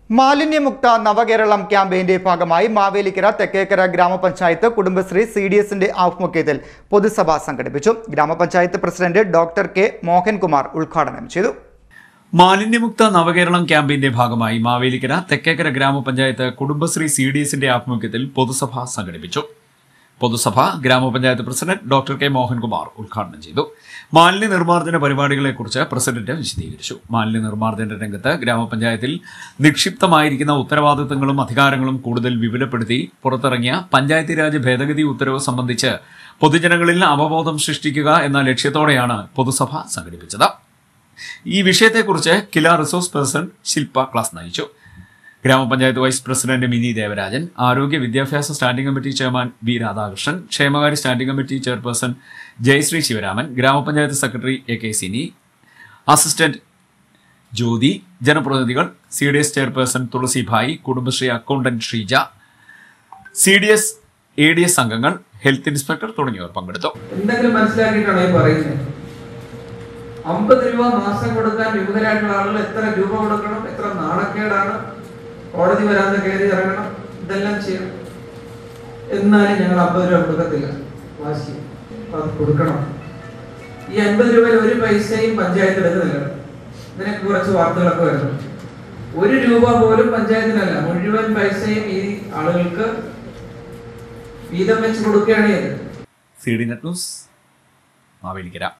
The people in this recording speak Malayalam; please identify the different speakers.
Speaker 1: മാലിന്യമുക്ത നവകേരളം ക്യാമ്പയിന്റെ ഭാഗമായി മാവേലിക്കര തെക്കേക്കര ഗ്രാമപഞ്ചായത്ത് കുടുംബശ്രീ CDSന്റെ ആഭിമുഖ്യത്തിൽ പൊതുസഭ സംഘടിപ്പിച്ചു. ഗ്രാമപഞ്ചായത്ത് പ്രസിഡന്റ് ഡോക്ടർ കെ മോഹൻകുമാർ ഉദ്ഘാടനം ചെയ്തു.
Speaker 2: മാലിന്യമുക്ത നവകേരളം ക്യാമ്പയിന്റെ ഭാഗമായി മാവേലിക്കര തെക്കേക്കര ഗ്രാമപഞ്ചായത്ത് കുടുംബശ്രീ CDSന്റെ ആഭിമുഖ്യത്തിൽ പൊതുസഭ സംഘടിപ്പിച്ചു. പൊതുസഭ ഗ്രാമപഞ്ചായത്ത് പ്രസിഡന്റ് ഡോക്ടർ കെ മോഹൻകുമാർ ഉദ്ഘാടനം ചെയ്തു. മാലിന്യ നിർമ്മാർജ്ജന പരിപാടികളെക്കുറിച്ച് പ്രസിഡന്റ് വിശദീകരിച്ചു. മാലിന്യ നിർമ്മാർജ്ജന രംഗത്ത് ഗ്രാമപഞ്ചായത്തിൽ നിക്ഷിപ്തമായിരിക്കുന്ന ഉത്തരവാദിത്തങ്ങളും അധികാരങ്ങളും കൂടുതൽ വിപുലപ്പെടുത്തി പുറത്തിറങ്ങിയ പഞ്ചായത്തി രാജ് ഭേദഗതി ഉത്തരവ് സംബന്ധിച്ച് പൊതുജനങ്ങളിൽ അവബോധം സൃഷ്ടിക്കുക എന്ന ലക്ഷ്യത്തോടെയാണ് പൊതുസഭ സംഘടിപ്പിച്ചത്. ഈ വിഷയത്തെക്കുറിച്ച് KILA resource person Shilpa class നയിച്ചു. ഗ്രാമപഞ്ചായത്ത് വൈസ് പ്രസിഡന്റ് മിനി ദേവരാജൻ, ആരോഗ്യ വിദ്യാഭ്യാസ standing committee chairman B Radhakrishnan, ക്ഷേമകാര്യ standing committee chairperson Jayashree Sivaraman, ഗ്രാമപഞ്ചായത്ത് secretary AK Sini, assistant Jyothi, ജനപ്രതിനിധികൾ, CDS chairperson Thulasi Bhai, Kudumbashree accountant Sheeja, CDS ADS അംഗങ്ങൾ, ഹെൽത്ത് ഇൻസ്പെക്ടർ തുടങ്ങിയവർ പങ്കെടുത്തു.
Speaker 3: എന്തെങ്കിലും മനസ്സിലാക്കിയിട്ടാണ് ഈ പറയുന്നത്. 50 രൂപ മാസം കൊടുക്കാൻ വിമുഖരായിട്ടുള്ള ആളുകൾ എത്ര രൂപ കൊടുക്കണം, എത്ര നാണക്കേടാണ്, കോടതി വരാതെ കയറി ഇറങ്ങണം, ഇതെല്ലാം ചെയ്യണം. എന്നാലും ഞങ്ങൾ 50 രൂപ കൊടുക്കത്തില്ല, വാശി അത് കൊടുക്കണം. ഈ 50 രൂപയിൽ ഒരു പൈസയും പഞ്ചായത്ത് എടുക്കുന്നില്ല. ഇതിനൊക്കെ കുറച്ച് വാർത്തകളൊക്കെ വരുന്നു. 1 രൂപ പോലും പഞ്ചായത്തിനല്ല, മുഴുവൻ പൈസയും ഈ ആളുകൾക്ക് വീതം വെച്ച് കൊടുക്കുകയാണ് ചെയ്തത്.
Speaker 2: CDNet news, Mavelikkara.